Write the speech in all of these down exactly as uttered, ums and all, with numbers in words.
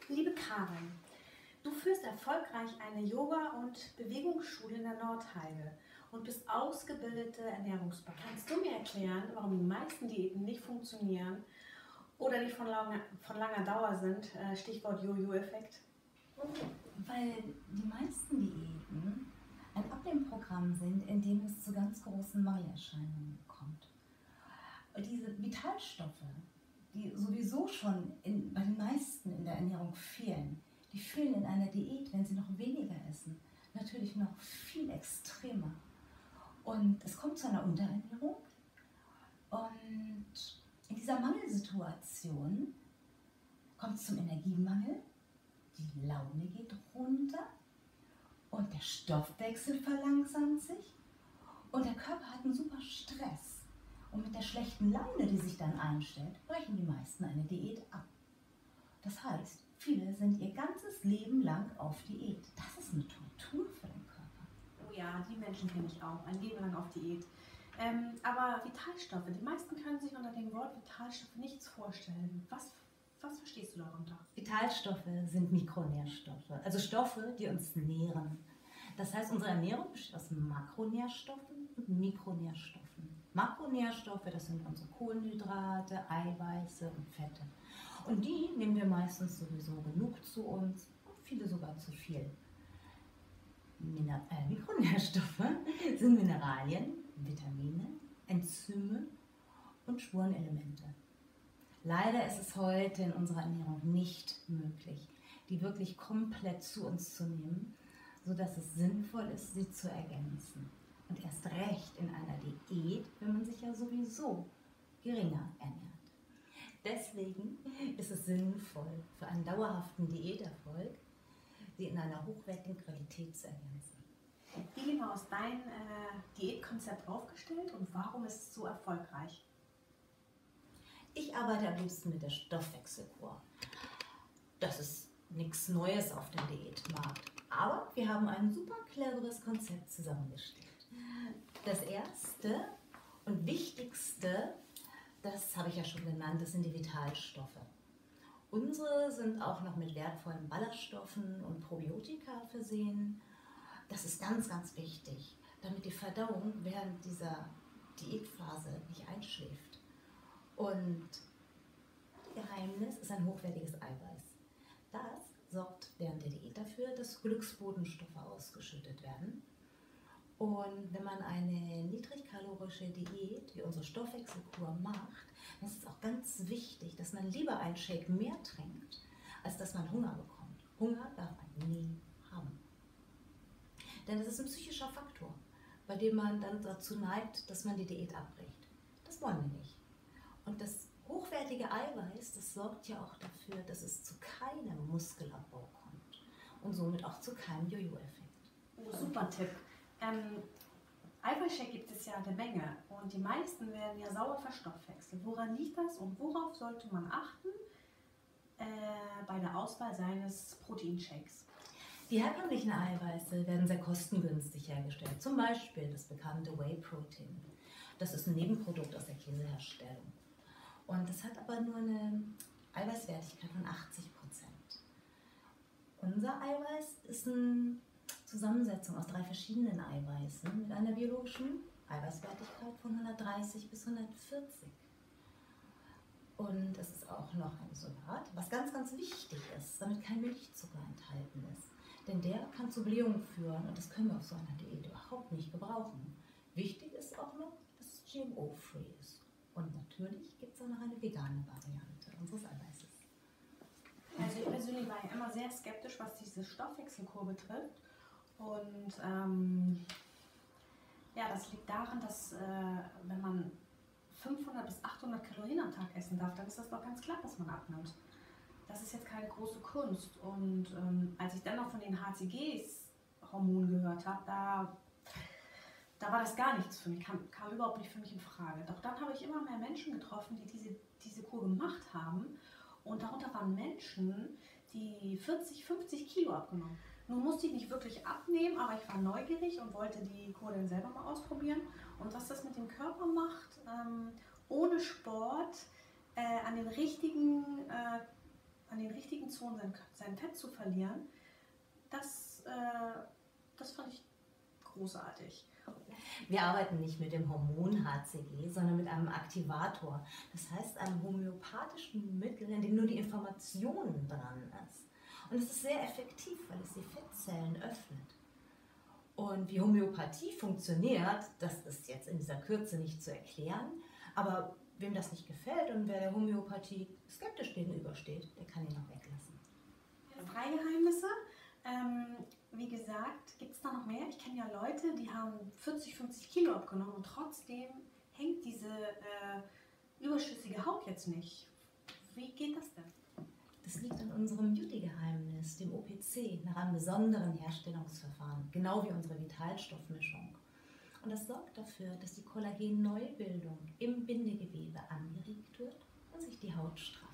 Liebe Karin, du führst erfolgreich eine Yoga- und Bewegungsschule in der Nordheide und bist ausgebildete Ernährungsberaterin. Kannst du mir erklären, warum die meisten Diäten nicht funktionieren oder nicht von langer, von langer Dauer sind? Äh, Stichwort Jojo-Effekt. Weil die meisten Diäten ein Abnehmprogramm sind, in dem es zu ganz großen Mangelerscheinungen kommt. Und diese Vitalstoffe, die sowieso schon in, bei den meisten in der Ernährung fehlen, die fehlen in einer Diät, wenn sie noch weniger essen, natürlich noch viel extremer. Und es kommt zu einer Unterernährung. Und in dieser Mangelsituation kommt es zum Energiemangel, die Laune geht runter und der Stoffwechsel verlangsamt sich und der Körper hat einen super Stress. Und mit der schlechten Laune, die sich dann einstellt, brechen die meisten eine Diät ab. Das heißt, viele sind ihr ganzes Leben lang auf Diät. Das ist eine Tortur für den Körper. Oh ja, die Menschen kenne ich auch, ein Leben lang auf Diät. Ähm, aber Vitalstoffe, die meisten können sich unter dem Wort Vitalstoffe nichts vorstellen. Was, was verstehst du darunter? Vitalstoffe sind Mikronährstoffe, also Stoffe, die uns nähren. Das heißt, unsere Ernährung besteht aus Makronährstoffen und Mikronährstoffen. Makronährstoffe, das sind unsere Kohlenhydrate, Eiweiße und Fette. Und die nehmen wir meistens sowieso genug zu uns und viele sogar zu viel. Miner äh, Mikronährstoffe sind Mineralien, Vitamine, Enzyme und Spurenelemente. Leider ist es heute in unserer Ernährung nicht möglich, die wirklich komplett zu uns zu nehmen, sodass es sinnvoll ist, sie zu ergänzen. Und erst recht in einer Diät, wenn man sich ja sowieso geringer ernährt. Deswegen ist es sinnvoll, für einen dauerhaften Diäterfolg, sie in einer hochwertigen Qualität zu ergänzen. Wie genau ist dein äh, Diätkonzept aufgestellt und warum ist es so erfolgreich? Ich arbeite am liebsten mit der Stoffwechselkur. Das ist nichts Neues auf dem Diätmarkt. Aber wir haben ein super cleveres Konzept zusammengestellt. Das erste und wichtigste, das habe ich ja schon genannt, das sind die Vitalstoffe. Unsere sind auch noch mit wertvollen Ballaststoffen und Probiotika versehen. Das ist ganz, ganz wichtig, damit die Verdauung während dieser Diätphase nicht einschläft. Und das Geheimnis ist ein hochwertiges Eiweiß. Das sorgt während der Diät dafür, dass Glücksbotenstoffe ausgeschüttet werden. Und wenn man eine niedrigkalorische Diät wie unsere Stoffwechselkur macht, dann ist es auch ganz wichtig, dass man lieber einen Shake mehr trinkt, als dass man Hunger bekommt. Hunger darf man nie haben. Denn es ist ein psychischer Faktor, bei dem man dann dazu neigt, dass man die Diät abbricht. Das wollen wir nicht. Und das hochwertige Eiweiß, das sorgt ja auch dafür, dass es zu keinem Muskelabbau kommt und somit auch zu keinem Jojo-Effekt. Oh, super Tipp. Ähm, Eiweißshake gibt es ja eine Menge und die meisten werden ja sauer verstoffwechselt. Woran liegt das und worauf sollte man achten äh, bei der Auswahl seines Proteinshakes? Die herkömmlichen Eiweiße werden sehr kostengünstig hergestellt. Zum Beispiel das bekannte Whey-Protein. Das ist ein Nebenprodukt aus der Käseherstellung. Und das hat aber nur eine Eiweißwertigkeit von achtzig Prozent. Unser Eiweiß ist eine Zusammensetzung aus drei verschiedenen Eiweißen mit einer biologischen Eiweißwertigkeit von hundertdreißig bis hundertvierzig. Und es ist auch noch ein Isolat, was ganz, ganz wichtig ist, damit kein Milchzucker enthalten ist. Denn der kann zu Blähungen führen und das können wir auf so einer Diät überhaupt nicht gebrauchen. Wichtig ist auch noch, dass es G M O-free ist. Und natürlich gibt es auch noch eine vegane Variante unseres Eiweißes. Also ich persönlich war ja immer sehr skeptisch, was diese Stoffwechselkur betrifft. Und ähm, ja, das liegt daran, dass äh, wenn man fünfhundert bis achthundert Kalorien am Tag essen darf, dann ist das doch ganz klar, dass man abnimmt. Das ist jetzt keine große Kunst. Und ähm, als ich dann noch von den H C Gs-Hormonen gehört habe, da, da war das gar nichts für mich, kam, kam überhaupt nicht für mich in Frage. Doch dann habe ich immer mehr Menschen getroffen, die diese, diese Kur gemacht haben. Und darunter waren Menschen, die vierzig, fünfzig Kilo abgenommen. Nun musste ich nicht wirklich abnehmen, aber ich war neugierig und wollte die Kur dann selber mal ausprobieren. Und was das mit dem Körper macht, ähm, ohne Sport, äh, an den richtigen, äh, an den richtigen Zonen sein, sein Fett zu verlieren, das, äh, das fand ich großartig. Wir arbeiten nicht mit dem Hormon H C G, sondern mit einem Aktivator. Das heißt einem homöopathischen Mittel, in dem nur die Information dran ist. Und es ist sehr effektiv, weil es die Fettzellen öffnet. Und wie Homöopathie funktioniert, das ist jetzt in dieser Kürze nicht zu erklären. Aber wem das nicht gefällt und wer der Homöopathie skeptisch gegenübersteht, der kann ihn auch weglassen. Freigeheimnisse. Ähm, wie gesagt, gibt es da noch mehr? Ich kenne ja Leute, die haben vierzig, fünfzig Kilo abgenommen und trotzdem hängt diese äh, überschüssige Haut jetzt nicht. Wie geht das denn? Das liegt an unserem Beauty-Geheimnis, dem O P C, nach einem besonderen Herstellungsverfahren, genau wie unsere Vitalstoffmischung. Und das sorgt dafür, dass die Kollagenneubildung im Bindegewebe angeregt wird und sich die Haut strafft.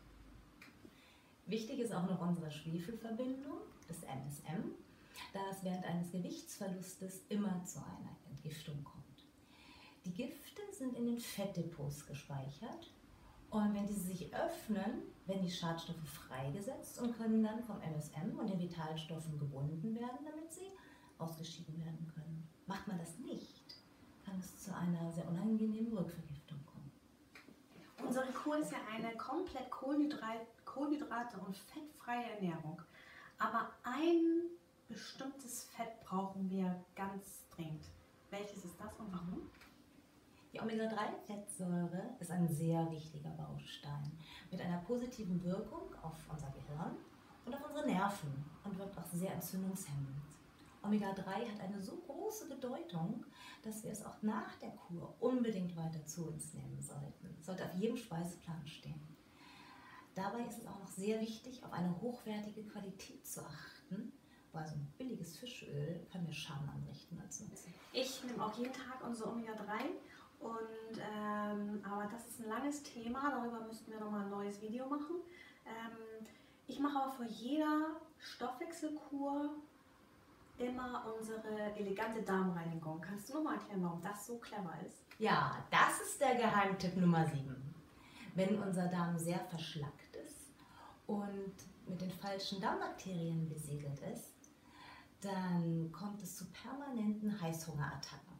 Wichtig ist auch noch unsere Schwefelverbindung, das M S M, da es während eines Gewichtsverlustes immer zu einer Entgiftung kommt. Die Gifte sind in den Fettdepots gespeichert und wenn diese sich öffnen, werden die Schadstoffe freigesetzt und können dann vom M S M und den Vitalstoffen gebunden werden, damit sie ausgeschieden werden können. Macht man das nicht, kann es zu einer sehr unangenehmen Rückvergiftung kommen. Unsere Kur ist ja eine komplett Kohlenhydrat, Kohlenhydrate- und fettfreie Ernährung. Aber ein bestimmtes Fett brauchen wir ganz dringend. Welches ist das und warum? Die Omega drei Fettsäure ist ein sehr wichtiger Baustein mit einer positiven Wirkung auf unser Gehirn und auf unsere Nerven und wirkt auch sehr entzündungshemmend. Omega drei hat eine so große Bedeutung, dass wir es auch nach der Kur unbedingt weiter zu uns nehmen sollten. Es sollte auf jedem Speiseplan stehen. Dabei ist es auch noch sehr wichtig, auf eine hochwertige Qualität zu achten, weil so ein billiges Fischöl kann mir Schaden anrichten als Nutzen. Ich nehme auch jeden Tag unsere Omega drei. Und, ähm, aber das ist ein langes Thema, darüber müssten wir nochmal ein neues Video machen. Ähm, ich mache aber vor jeder Stoffwechselkur immer unsere elegante Darmreinigung. Kannst du nochmal erklären, warum das so clever ist? Ja, das ist der Geheimtipp Nummer sieben. Wenn unser Darm sehr verschlackt ist und mit den falschen Darmbakterien besiedelt ist, dann kommt es zu permanenten Heißhungerattacken.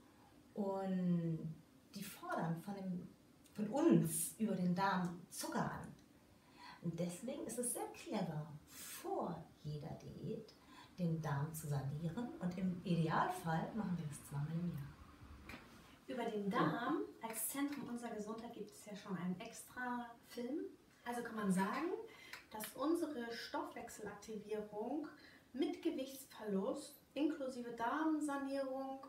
Und die fordern von, dem, von uns über den Darm Zucker an. Und deswegen ist es sehr clever, vor jeder Diät den Darm zu sanieren. Und im Idealfall machen wir das zweimal im Jahr. Über den Darm als Zentrum unserer Gesundheit gibt es ja schon einen extra Film. Also kann man sagen, dass unsere Stoffwechselaktivierung mit Gewichtsverlust inklusive Darmsanierung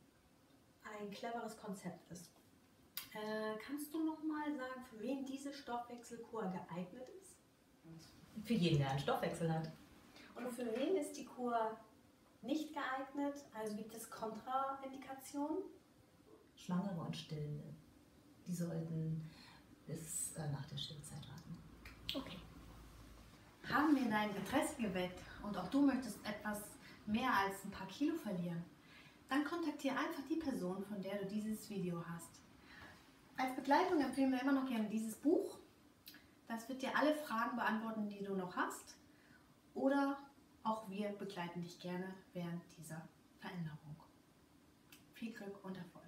ein cleveres Konzept ist. Äh, kannst du noch mal sagen, für wen diese Stoffwechselkur geeignet ist? Für jeden, der einen Stoffwechsel hat. Und für wen ist die Kur nicht geeignet? Also gibt es Kontraindikationen? Schwangere und Stillende, die sollten bis äh, nach der Stillzeit warten. Okay. Haben wir dein Interesse geweckt und auch du möchtest etwas mehr als ein paar Kilo verlieren? Dann kontaktiere einfach die Person, von der du dieses Video hast. Als Begleitung empfehlen wir immer noch gerne dieses Buch. Das wird dir alle Fragen beantworten, die du noch hast. Oder auch wir begleiten dich gerne während dieser Veränderung. Viel Glück und Erfolg.